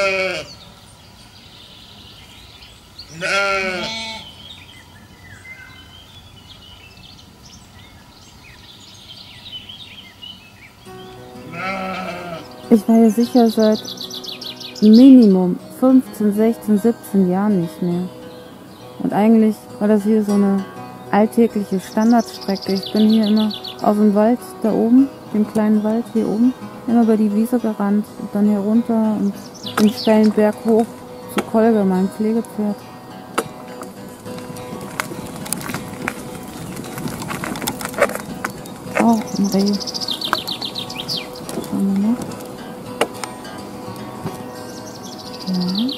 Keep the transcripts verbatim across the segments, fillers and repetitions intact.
Ich war ja sicher seit Minimum fünfzehn, sechzehn, siebzehn Jahren nicht mehr. Und eigentlich war das hier so eine alltägliche Standardstrecke. Ich bin hier immer aus dem Wald da oben, dem kleinen Wald hier oben, immer über die Wiese gerannt und dann hier runter und den steilen Berg hoch zu Kolge, meinem Pflegepferd. Oh, ein Reh. Schauen wir mal. Ja.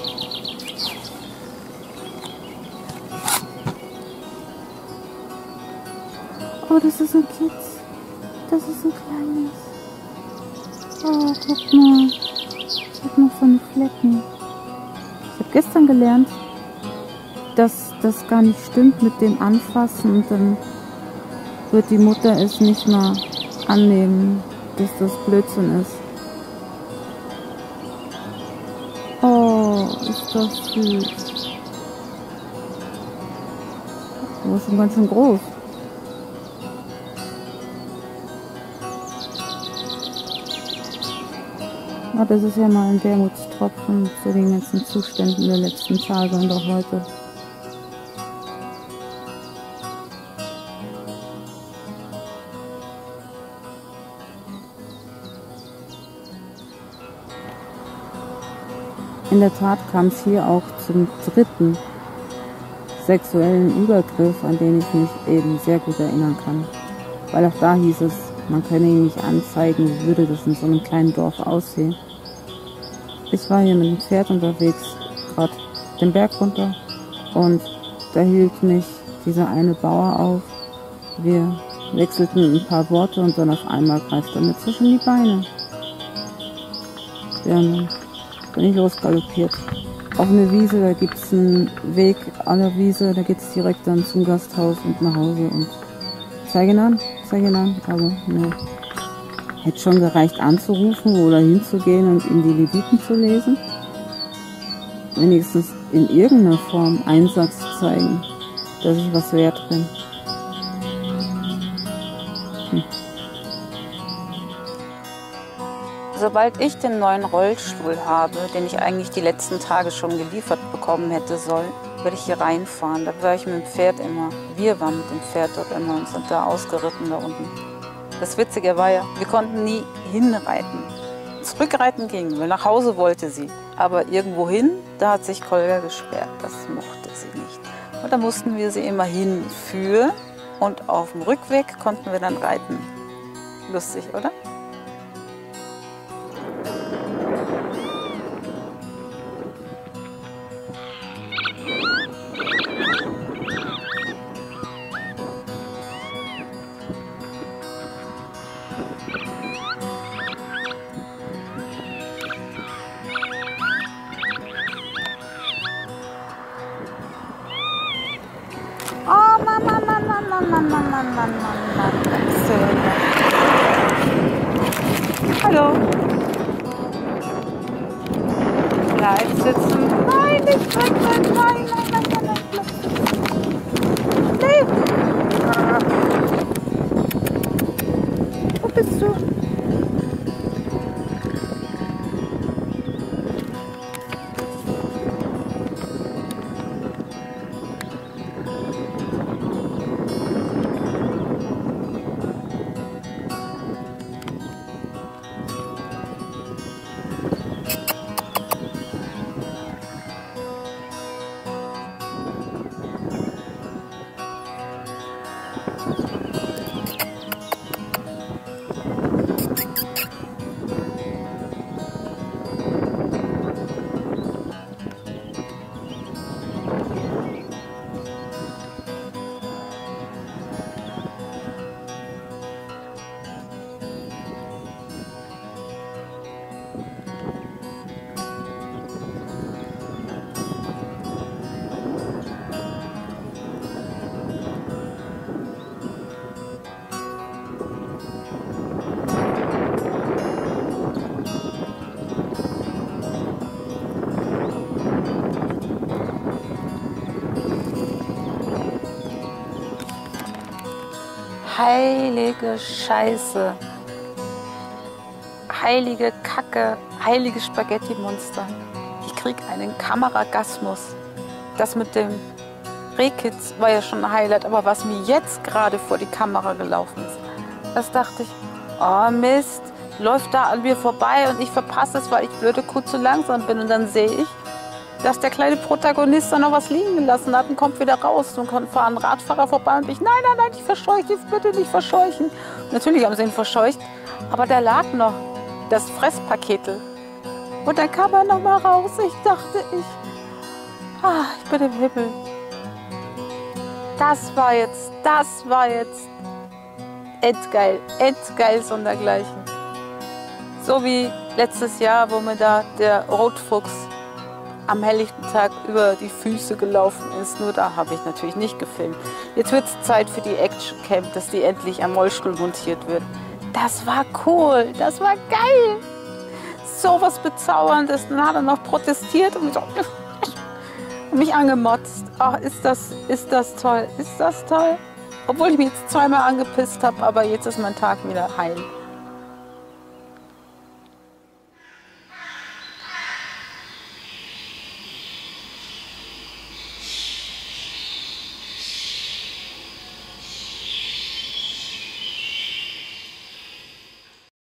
Oh, das ist ein Kitz. Das ist ein kleines. Oh, guck mal. Ich hab noch so eine Flecken. Ich habe gestern gelernt, dass das gar nicht stimmt mit dem Anfassen und dann wird die Mutter es nicht mal annehmen, dass das Blödsinn ist. Oh, ist das süß. Oh, ist schon ganz schön groß. Oh, das ist ja mal ein Wermutstropfen zu den ganzen Zuständen der letzten Tage und auch heute. In der Tat kam es hier auch zum dritten sexuellen Übergriff, an den ich mich eben sehr gut erinnern kann. Weil auch da hieß es, man könne ihn nicht anzeigen, wie würde das in so einem kleinen Dorf aussehen. Ich war hier mit dem Pferd unterwegs, gerade den Berg runter, und da hielt mich dieser eine Bauer auf. Wir wechselten ein paar Worte und dann auf einmal greift er mir zwischen die Beine. Ja, dann bin ich losgaloppiert. Auf eine Wiese, da gibt es einen Weg an der Wiese, da geht es direkt dann zum Gasthaus und nach Hause. Und zeige ihn an, zeige ihn an, aber ne. Hätte schon gereicht anzurufen oder hinzugehen und ihm die Leviten zu lesen. Wenigstens in irgendeiner Form Einsatz zeigen, dass ich was wert bin. Hm. Sobald ich den neuen Rollstuhl habe, den ich eigentlich die letzten Tage schon geliefert bekommen hätte sollen, werde ich hier reinfahren. Da war ich mit dem Pferd immer. Wir waren mit dem Pferd dort immer und sind da ausgeritten da unten. Das Witzige war ja, wir konnten nie hinreiten. Zurückreiten ging, weil nach Hause wollte sie. Aber irgendwo hin, da hat sich Kolja gesperrt. Das mochte sie nicht. Und da mussten wir sie immer hinführen. Und auf dem Rückweg konnten wir dann reiten. Lustig, oder? Oh, Mann, Mann, Mann, Mann, Mann, Mann, Mann, Mann, Mann, Mann, Mann. Hallo. Bleib sitzen. Nein, nicht weg, nein, nein, nein, nein, nein, nein. Nee. Wo bist du? heilige Scheiße. Heilige Kacke, heilige Spaghetti-Monster. Ich krieg einen Kameragasmus. Das mit dem Rehkitz war ja schon ein Highlight, aber was mir jetzt gerade vor die Kamera gelaufen ist, das dachte ich, oh Mist, läuft da an mir vorbei und ich verpasse es, weil ich blöde Kuh zu langsam bin. Und dann sehe ich, dass der kleine Protagonist da noch was liegen gelassen hat und kommt wieder raus und kommt fahren Radfahrer vorbei und ich, nein, nein, nein, ich verscheuche, jetzt bitte nicht verscheuchen. Natürlich haben sie ihn verscheucht, aber der lag noch, das Fresspaketel. Und dann kam er noch mal raus. Ich dachte, ich, ah, ich bin im Himmel. Das war jetzt, das war jetzt endgeil, endgeil sondergleichen. So wie letztes Jahr, wo mir da der Rotfuchs am helllichten Tag über die Füße gelaufen ist. Nur da habe ich natürlich nicht gefilmt. Jetzt wird es Zeit für die Action Camp, dass die endlich am Rollstuhl montiert wird. Das war cool, das war geil. So was Bezauberndes. Dann hat er noch protestiert und mich, so, und mich angemotzt. Ach, ist das, ist das toll, ist das toll. Obwohl ich mich jetzt zweimal angepisst habe, aber jetzt ist mein Tag wieder heil.